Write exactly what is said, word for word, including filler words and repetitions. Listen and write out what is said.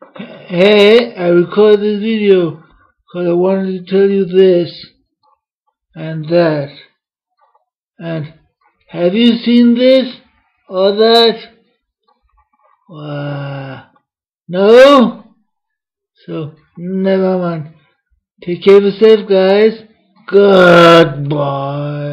Hey, I recorded this video because I wanted to tell you this and that. And have you seen this or that? Uh, no? So, never mind. Take care of yourself, guys. Goodbye.